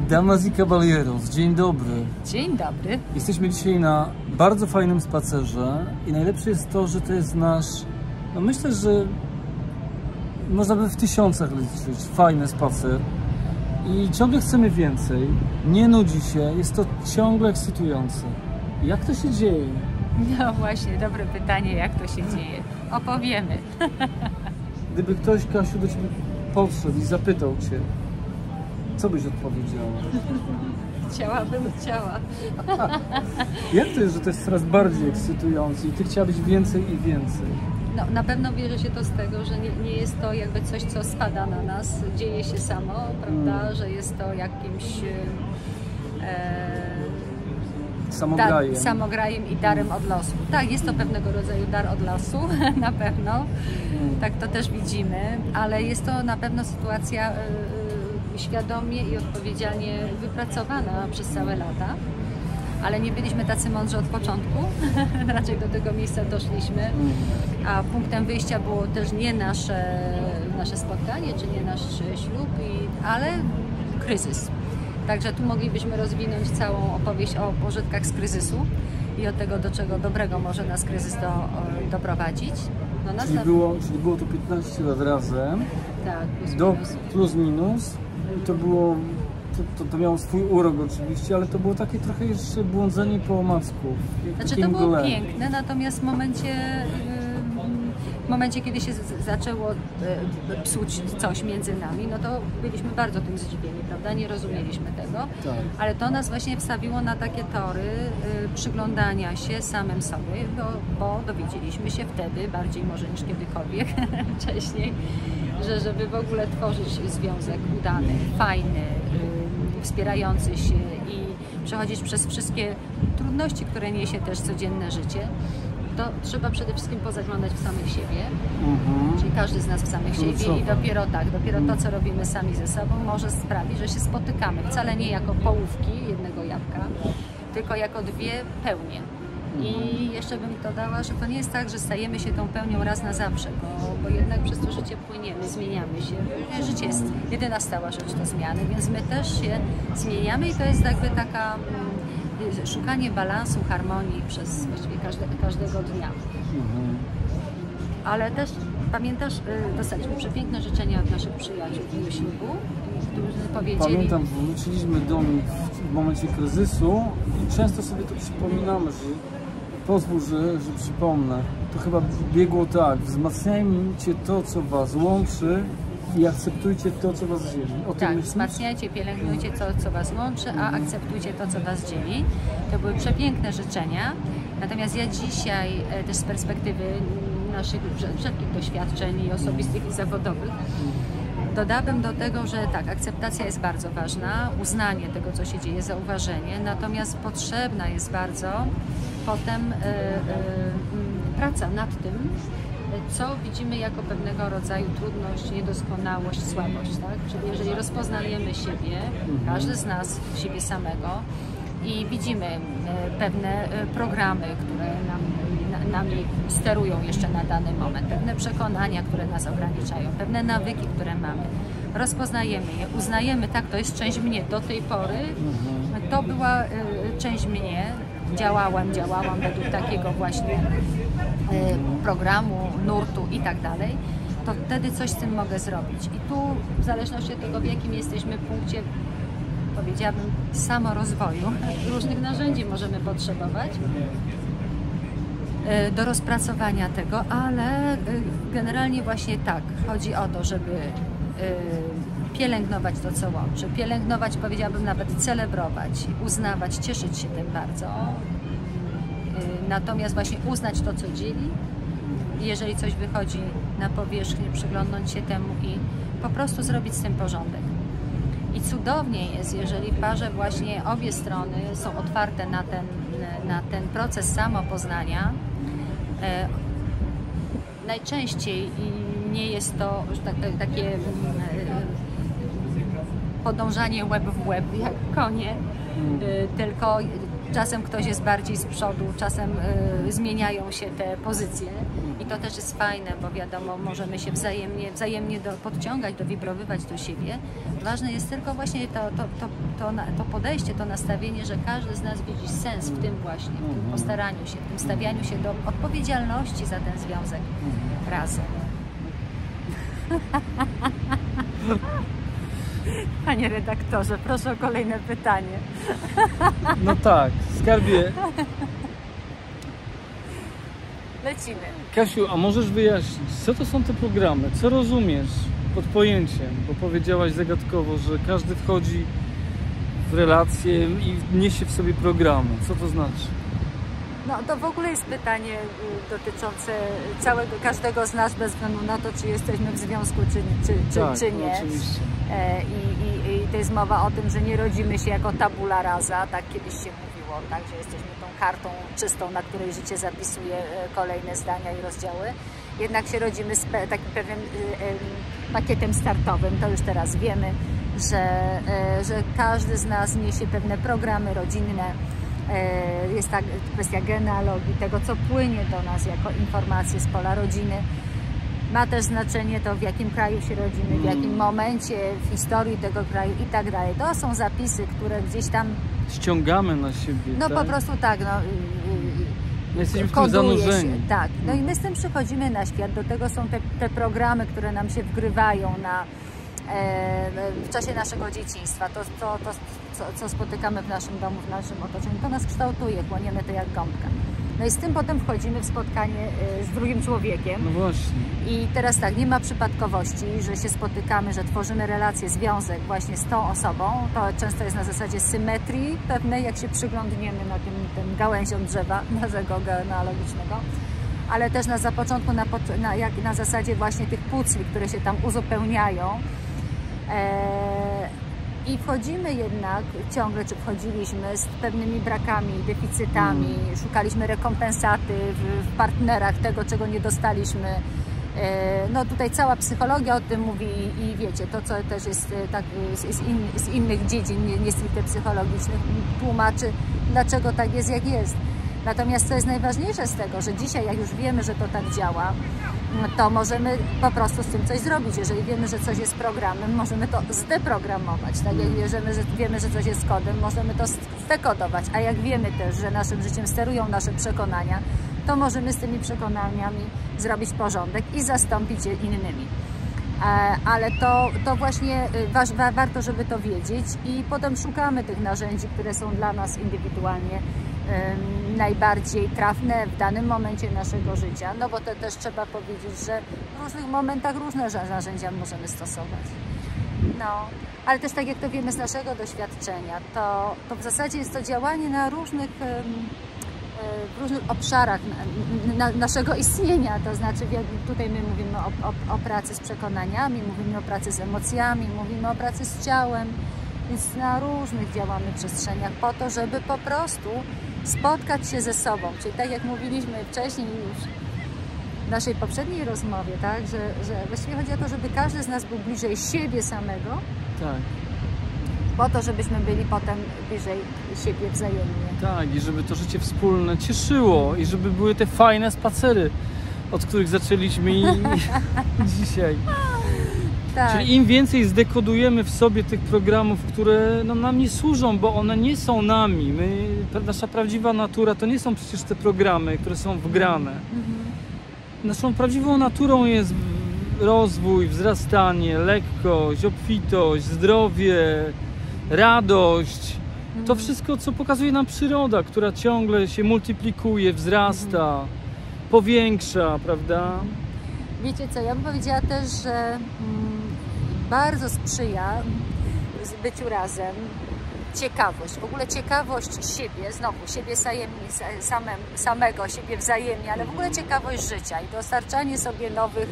Damas i caballeros, dzień dobry. Dzień dobry. Jesteśmy dzisiaj na bardzo fajnym spacerze i najlepsze jest to, że to jest nasz, no myślę, że można by w tysiącach liczyć, fajny spacer i ciągle chcemy więcej, nie nudzi się, jest to ciągle ekscytujące. Jak to się dzieje? No właśnie, dobre pytanie, jak to się dzieje. Opowiemy. Gdyby ktoś, Kasiu, do Ciebie podszedł i zapytał Cię, co byś odpowiedziała? Chciała. Jak to jest, że to jest coraz bardziej ekscytujące i Ty chciałabyś więcej i więcej? No, na pewno bierze się to z tego, że nie jest to jakby coś, co spada na nas, dzieje się samo, prawda, że jest to jakimś samograjem i darem od losu. Tak, jest to pewnego rodzaju dar od losu, na pewno, tak to też widzimy, ale jest to na pewno sytuacja świadomie i odpowiedzialnie wypracowana przez całe lata, ale nie byliśmy tacy mądrzy od początku, raczej do tego miejsca doszliśmy, a punktem wyjścia było też nie nasze spotkanie, czy nie nasz ślub, ale kryzys. Także tu moglibyśmy rozwinąć całą opowieść o pożytkach z kryzysu i od tego, do czego dobrego może nas kryzys doprowadzić. No, czyli było to 15 lat razem, tak, plus minus. I to miało swój urok oczywiście, ale to było takie trochę jeszcze błądzenie po omacku. Znaczy to było piękne, natomiast w momencie, kiedy się zaczęło psuć coś między nami, no to byliśmy bardzo tym zdziwieni, prawda? Nie rozumieliśmy tego, tak. Ale to nas właśnie wstawiło na takie tory przyglądania się samym sobie, bo dowiedzieliśmy się wtedy, bardziej może niż kiedykolwiek wcześniej, że żeby w ogóle tworzyć związek udany, fajny, wspierający się i przechodzić przez wszystkie trudności, które niesie też codzienne życie, to trzeba przede wszystkim pozaglądać w samych siebie, czyli każdy z nas w samych siebie i dopiero to, co robimy sami ze sobą, może sprawić, że się spotykamy, wcale nie jako połówki jednego jabłka, tylko jako dwie pełnie. I jeszcze bym dodała, że to nie jest tak, że stajemy się tą pełnią raz na zawsze, bo jednak przez to życie płyniemy, zmieniamy się. Życie jest jedyna stała rzecz do zmiany, więc my też się zmieniamy i to jest jakby taka szukanie balansu, harmonii przez właściwie każdego dnia. Ale też pamiętasz, dostaliśmy przepiękne życzenia od naszych przyjaciół w dniu ślubu, którzy powiedzieli... Pamiętam, wróciliśmy do nich w momencie kryzysu i często sobie to przypominamy, że pozwól, że przypomnę. To chyba biegło tak: wzmacniajcie to, co was łączy i akceptujcie to, co was dzieli. Tak, wzmacniajcie, pielęgnujcie to, co was łączy, a akceptujcie to, co was dzieli. To były przepiękne życzenia. Natomiast ja dzisiaj też z perspektywy naszych wszelkich doświadczeń i osobistych i zawodowych dodałabym do tego, że tak, akceptacja jest bardzo ważna, uznanie tego, co się dzieje, zauważenie, natomiast potrzebna jest bardzo potem praca nad tym, co widzimy jako pewnego rodzaju trudność, niedoskonałość, słabość, tak? Czyli jeżeli rozpoznajemy siebie, każdy z nas siebie samego i widzimy pewne programy, które nami sterują jeszcze na dany moment, pewne przekonania, które nas ograniczają, pewne nawyki, które mamy, rozpoznajemy je, uznajemy, tak, to jest część mnie do tej pory, to była część mnie, działałam według takiego właśnie programu, nurtu i tak dalej, to wtedy coś z tym mogę zrobić. I tu w zależności od tego, w jakim jesteśmy punkcie, powiedziałabym, samorozwoju, różnych narzędzi możemy potrzebować do rozpracowania tego, ale generalnie właśnie tak, chodzi o to, żeby pielęgnować to, co łączy, pielęgnować, powiedziałabym nawet celebrować, uznawać, cieszyć się tym bardzo, natomiast właśnie uznać to, co dzieli, jeżeli coś wychodzi na powierzchnię, przyglądnąć się temu i po prostu zrobić z tym porządek. I cudownie jest, jeżeli w parze właśnie obie strony są otwarte na ten proces samopoznania. Najczęściej nie jest to takie podążanie łeb w łeb jak konie, tylko czasem ktoś jest bardziej z przodu, czasem zmieniają się te pozycje I to też jest fajne, bo wiadomo, możemy się wzajemnie podciągać, dowibrowywać do siebie. Ważne jest tylko właśnie to podejście, to nastawienie, że każdy z nas widzi sens w tym właśnie, w tym postaraniu się, w tym stawianiu się do odpowiedzialności za ten związek razem. Panie redaktorze, proszę o kolejne pytanie. No tak, skarbie. Lecimy. Kasiu, a możesz wyjaśnić, co to są te programy? Co rozumiesz pod pojęciem? Bo powiedziałaś zagadkowo, że każdy wchodzi w relacje i niesie w sobie programy. Co to znaczy? No to w ogóle jest pytanie dotyczące każdego z nas, bez względu na to, czy jesteśmy w związku, czy nie. Oczywiście. I to jest mowa o tym, że nie rodzimy się jako tabula rasa, tak kiedyś się mówiło, tak, że jesteśmy tą kartą czystą, na której życie zapisuje kolejne zdania i rozdziały. Jednak się rodzimy z takim pewnym pakietem startowym, to już teraz wiemy, że każdy z nas niesie pewne programy rodzinne. Jest ta kwestia genealogii, tego co płynie do nas jako informacje z pola rodziny. Ma też znaczenie to, w jakim kraju się rodzimy, w jakim momencie w historii tego kraju i tak dalej. To są zapisy, które gdzieś tam ściągamy na siebie. No tak? Po prostu tak. No, my jesteśmy w tym zanurzeni. Się, tak. No i my z tym przychodzimy na świat. Do tego są te programy, które nam się wgrywają w czasie naszego dzieciństwa. To, co spotykamy w naszym domu, w naszym otoczeniu, to nas kształtuje, chłoniemy to jak gąbka. No i z tym potem wchodzimy w spotkanie z drugim człowiekiem. No właśnie. I teraz tak, nie ma przypadkowości, że się spotykamy, że tworzymy relację, związek właśnie z tą osobą. To często jest na zasadzie symetrii pewnej, jak się przyglądniemy na tym gałęziom drzewa naszego genealogicznego. Ale też na początku na zasadzie właśnie tych płótni, które się tam uzupełniają. I wchodzimy jednak ciągle, czy wchodziliśmy z pewnymi brakami, deficytami, szukaliśmy rekompensaty w partnerach tego, czego nie dostaliśmy. No tutaj cała psychologia o tym mówi i wiecie, to co też jest tak z innych dziedzin, nie stricte psychologicznych, tłumaczy, dlaczego tak jest, jak jest. Natomiast co jest najważniejsze z tego, że dzisiaj, jak już wiemy, że to tak działa, to możemy po prostu z tym coś zrobić. Jeżeli wiemy, że coś jest programem, możemy to zdeprogramować. Tak jak wiemy, że coś jest kodem, możemy to zdekodować. A jak wiemy też, że naszym życiem sterują nasze przekonania, to możemy z tymi przekonaniami zrobić porządek i zastąpić je innymi. Ale to właśnie warto, żeby to wiedzieć i potem szukamy tych narzędzi, które są dla nas indywidualnie najbardziej trafne w danym momencie naszego życia, no bo to też trzeba powiedzieć, że w różnych momentach różne narzędzia możemy stosować. No, ale też tak jak to wiemy z naszego doświadczenia, to w zasadzie jest to działanie na różnych obszarach naszego istnienia, to znaczy tutaj my mówimy o pracy z przekonaniami, mówimy o pracy z emocjami, mówimy o pracy z ciałem, więc na różnych działamy przestrzeniach po to, żeby po prostu spotkać się ze sobą, czyli tak jak mówiliśmy wcześniej już w naszej poprzedniej rozmowie, tak, że właściwie chodzi o to, żeby każdy z nas był bliżej siebie samego, tak, po to, żebyśmy byli potem bliżej siebie wzajemnie. Tak, i żeby to życie wspólne cieszyło i żeby były te fajne spacery, od których zaczęliśmy dzisiaj. Tak. Czyli im więcej zdekodujemy w sobie tych programów, które nam nie służą, bo one nie są nami. Nasza prawdziwa natura to nie są przecież te programy, które są wgrane. Naszą prawdziwą naturą jest rozwój, wzrastanie, lekkość, obfitość, zdrowie, radość. To wszystko, co pokazuje nam przyroda, która ciągle się multiplikuje, wzrasta, powiększa, prawda? Wiecie co, ja bym powiedziała też, że bardzo sprzyja byciu razem ciekawość, w ogóle ciekawość siebie, znowu siebie samego, siebie wzajemnie, ale w ogóle ciekawość życia i dostarczanie sobie nowych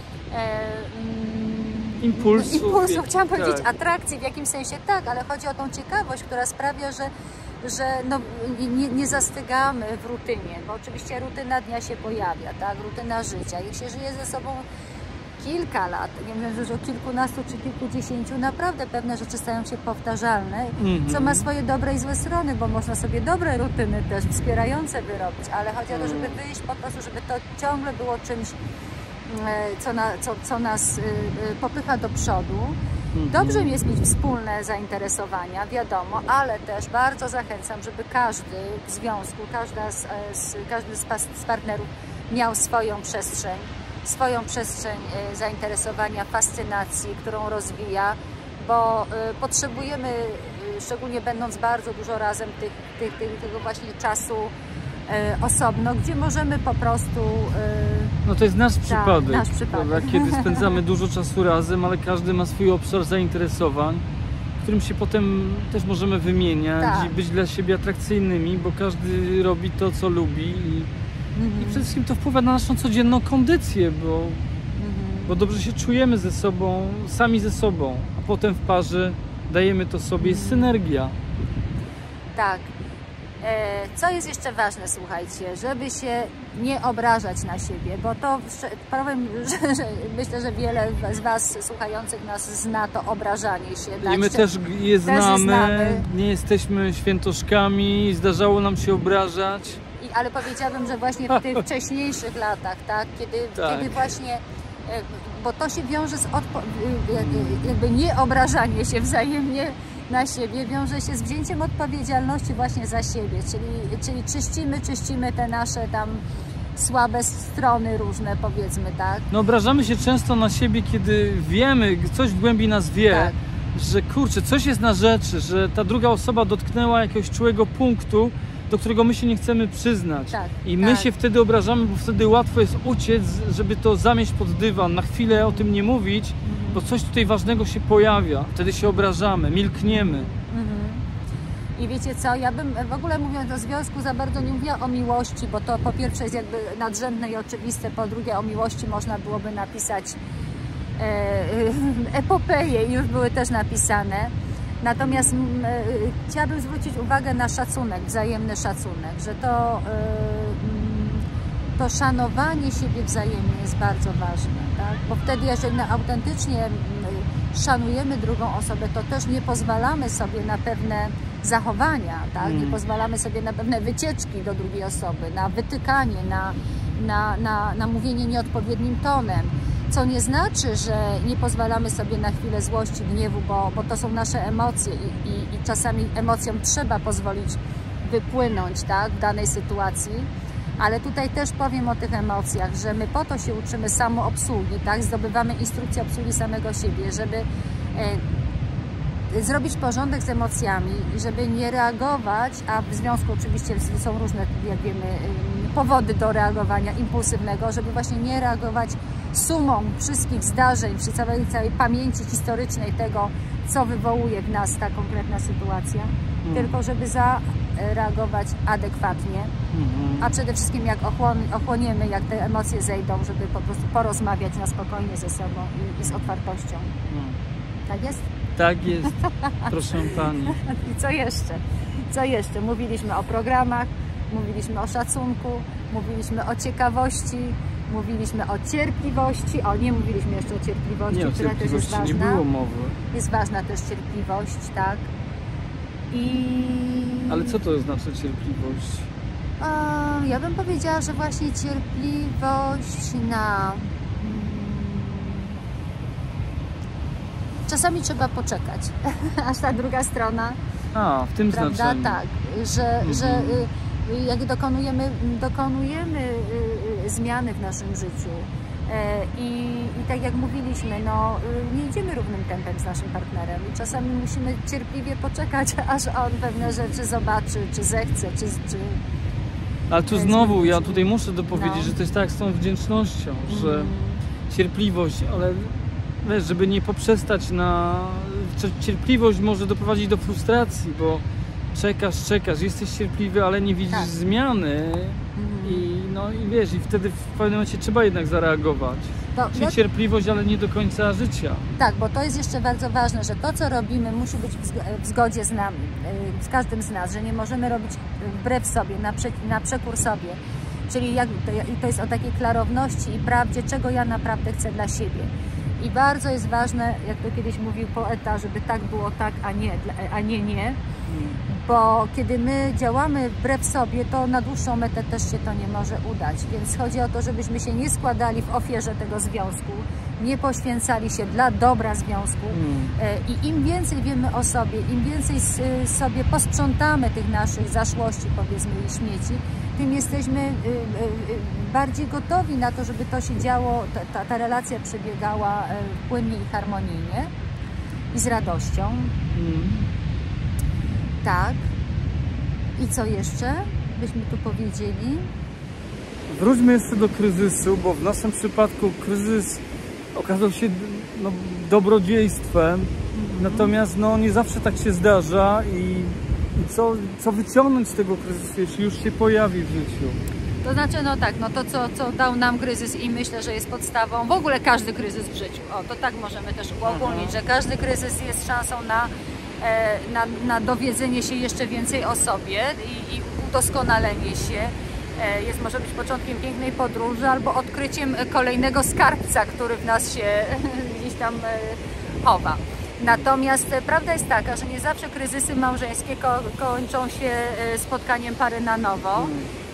impulsów, chciałam powiedzieć atrakcji w jakimś sensie, tak, ale chodzi o tą ciekawość, która sprawia, że nie zastygamy w rutynie, bo oczywiście rutyna dnia się pojawia, tak, rutyna życia, jak się żyje ze sobą kilka lat, nie wiem, że o kilkunastu czy kilkudziesięciu, naprawdę pewne rzeczy stają się powtarzalne, co ma swoje dobre i złe strony, bo można sobie dobre rutyny też wspierające wyrobić, ale chodzi o to, żeby wyjść po prostu, żeby to ciągle było czymś, co nas popycha do przodu. Dobrze jest mieć wspólne zainteresowania, wiadomo, ale też bardzo zachęcam, żeby każdy w związku, każdy z partnerów miał swoją przestrzeń zainteresowania, fascynacji, którą rozwija, bo potrzebujemy, szczególnie będąc bardzo dużo razem, tego właśnie czasu osobno, gdzie możemy po prostu... No to jest nasz przypadek, nasz przypadek. Kiedy spędzamy dużo czasu razem, ale każdy ma swój obszar zainteresowań, w którym się potem też możemy wymieniać i być dla siebie atrakcyjnymi, bo każdy robi to, co lubi i przede wszystkim to wpływa na naszą codzienną kondycję, bo dobrze się czujemy ze sobą, sami ze sobą, a potem w parze dajemy to sobie, jest synergia. Tak. Co jest jeszcze ważne, słuchajcie, żeby się nie obrażać na siebie, bo to powiem, że myślę, że wiele z Was słuchających nas zna to obrażanie się. I my też je znamy, nie jesteśmy świętoszkami, zdarzało nam się obrażać. Ale powiedziałabym, że właśnie w tych wcześniejszych latach, tak, kiedy właśnie, bo to się wiąże z jakby nie obrażanie się wzajemnie na siebie, wiąże się z wzięciem odpowiedzialności właśnie za siebie, czyli czyścimy te nasze tam słabe strony różne, powiedzmy, tak. No obrażamy się często na siebie, kiedy wiemy, coś w głębi nas wie, że kurczę, coś jest na rzeczy, że ta druga osoba dotknęła jakiegoś czułego punktu, do którego my się nie chcemy przyznać. I my się wtedy obrażamy, bo wtedy łatwo jest uciec, żeby to zamieść pod dywan, na chwilę o tym nie mówić, bo coś tutaj ważnego się pojawia. Wtedy się obrażamy, milkniemy. I wiecie co, ja bym w ogóle, mówiąc o związku, za bardzo nie mówiła o miłości, bo to po pierwsze jest jakby nadrzędne i oczywiste, po drugie o miłości można byłoby napisać epopeje i już były też napisane. Natomiast chciałabym zwrócić uwagę na szacunek, wzajemny szacunek, że to szanowanie siebie wzajemnie jest bardzo ważne, tak? Bo wtedy, jeżeli autentycznie szanujemy drugą osobę, to też nie pozwalamy sobie na pewne zachowania, tak? Nie pozwalamy sobie na pewne wycieczki do drugiej osoby, na wytykanie, na mówienie nieodpowiednim tonem. Co nie znaczy, że nie pozwalamy sobie na chwilę złości, gniewu, bo to są nasze emocje i czasami emocjom trzeba pozwolić wypłynąć, tak, w danej sytuacji. Ale tutaj też powiem o tych emocjach, że my po to się uczymy samoobsługi, tak, zdobywamy instrukcję obsługi samego siebie, żeby zrobić porządek z emocjami, żeby nie reagować, a w związku oczywiście są różne, jak wiemy, powody do reagowania impulsywnego, żeby właśnie nie reagować sumą wszystkich zdarzeń, przy całej pamięci historycznej tego, co wywołuje w nas ta konkretna sytuacja, tylko żeby zareagować adekwatnie, a przede wszystkim jak ochłoniemy, jak te emocje zejdą, żeby po prostu porozmawiać na spokojnie ze sobą i z otwartością. Tak jest? Tak jest, proszę Pani. I co jeszcze? Co jeszcze? Mówiliśmy o programach, mówiliśmy o szacunku, mówiliśmy o ciekawości, mówiliśmy o cierpliwości. Nie mówiliśmy jeszcze o cierpliwości, która też jest ważna. Nie było mowy. Jest ważna też cierpliwość, tak? Ale co to znaczy cierpliwość? Ja bym powiedziała, że właśnie cierpliwość na... Czasami trzeba poczekać, aż ta druga strona... w tym znaczeniu. Tak, że jak dokonujemy zmiany w naszym życiu i tak jak mówiliśmy, nie idziemy równym tempem z naszym partnerem i czasami musimy cierpliwie poczekać, aż on pewne rzeczy zobaczy, czy zechce, czy ale tu znowu, ja tutaj muszę dopowiedzieć, że to jest tak z tą wdzięcznością, że cierpliwość, ale wiesz, żeby nie poprzestać cierpliwość może doprowadzić do frustracji, bo czekasz, jesteś cierpliwy, ale nie widzisz zmiany i wiesz, i wtedy w pewnym momencie trzeba jednak zareagować. Czyli cierpliwość, ale nie do końca życia. Tak, bo to jest jeszcze bardzo ważne, że to, co robimy, musi być w zgodzie z nami, z każdym z nas, że nie możemy robić wbrew sobie, na przekór sobie. Czyli to jest o takiej klarowności i prawdzie, czego ja naprawdę chcę dla siebie. I bardzo jest ważne, jak to kiedyś mówił poeta, żeby tak było tak, a nie. Bo kiedy my działamy wbrew sobie, to na dłuższą metę też się to nie może udać. Więc chodzi o to, żebyśmy się nie składali w ofierze tego związku, nie poświęcali się dla dobra związku. I im więcej wiemy o sobie, im więcej sobie posprzątamy tych naszych zaszłości, powiedzmy, i śmieci, tym jesteśmy bardziej gotowi na to, żeby to się działo, ta relacja przebiegała płynnie i harmonijnie i z radością. Tak. I co jeszcze byśmy tu powiedzieli? Wróćmy jeszcze do kryzysu, bo w naszym przypadku kryzys okazał się dobrodziejstwem, natomiast nie zawsze tak się zdarza i co wyciągnąć z tego kryzysu, jeśli już się pojawi w życiu? To znaczy, to co dał nam kryzys i myślę, że jest podstawą, w ogóle każdy kryzys w życiu, to tak możemy też uogólnić, że każdy kryzys jest szansą na dowiedzenie się jeszcze więcej o sobie i udoskonalenie się. Może być początkiem pięknej podróży albo odkryciem kolejnego skarbca, który w nas się gdzieś tam chowa. Natomiast prawda jest taka, że nie zawsze kryzysy małżeńskie kończą się spotkaniem pary na nowo.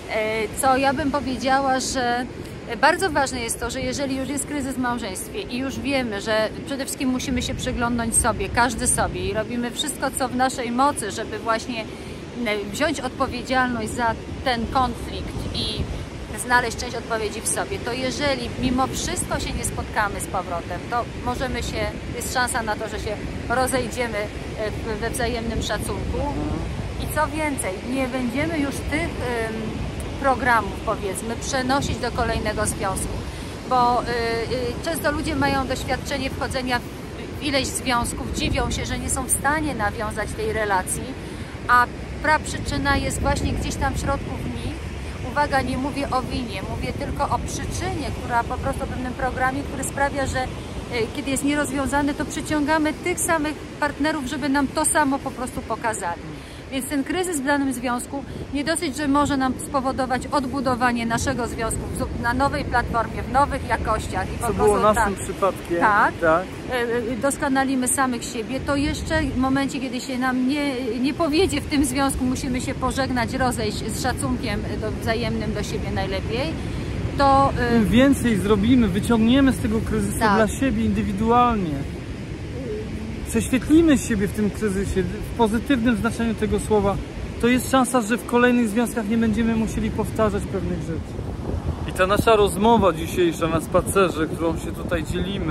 Co ja bym powiedziała, że bardzo ważne jest to, że jeżeli już jest kryzys w małżeństwie i już wiemy, że przede wszystkim musimy się przyglądnąć sobie, każdy sobie, i robimy wszystko, co w naszej mocy, żeby właśnie wziąć odpowiedzialność za ten konflikt i znaleźć część odpowiedzi w sobie, to jeżeli mimo wszystko się nie spotkamy z powrotem, to jest szansa na to, że się rozejdziemy we wzajemnym szacunku. I co więcej, nie będziemy już tych programów, powiedzmy, przenosić do kolejnego związku, bo często ludzie mają doświadczenie wchodzenia w ileś związków, dziwią się, że nie są w stanie nawiązać tej relacji, a praprzyczyna jest właśnie gdzieś tam w środku w nich. Uwaga, nie mówię o winie, mówię tylko o przyczynie, która po prostu o pewnym programie, który sprawia, że kiedy jest nierozwiązany, to przyciągamy tych samych partnerów, żeby nam to samo po prostu pokazali. Więc ten kryzys w danym związku nie dosyć, że może nam spowodować odbudowanie naszego związku na nowej platformie, w nowych jakościach. I co było naszym przypadkiem. Tak. Doskonalimy samych siebie, to jeszcze w momencie, kiedy się nam nie powiedzie w tym związku, musimy się pożegnać, rozejść z szacunkiem wzajemnym do siebie najlepiej. To im więcej zrobimy, wyciągniemy z tego kryzysu dla siebie indywidualnie. Prześwietlimy siebie w tym kryzysie, w pozytywnym znaczeniu tego słowa, to jest szansa, że w kolejnych związkach nie będziemy musieli powtarzać pewnych rzeczy. I ta nasza rozmowa dzisiejsza na spacerze, którą się tutaj dzielimy,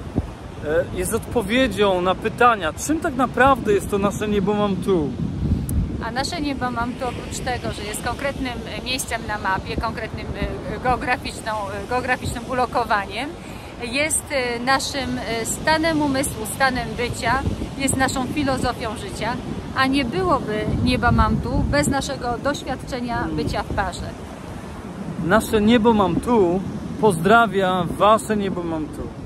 jest odpowiedzią na pytania, czym tak naprawdę jest to nasze niebo mam tu. A nasze niebo mam tu, oprócz tego, że jest konkretnym miejscem na mapie, konkretnym geograficznym ulokowaniem, jest naszym stanem umysłu, stanem bycia, jest naszą filozofią życia, a nie byłoby nieba mam tu bez naszego doświadczenia bycia w parze. Nasze niebo mam tu pozdrawia wasze niebo mam tu.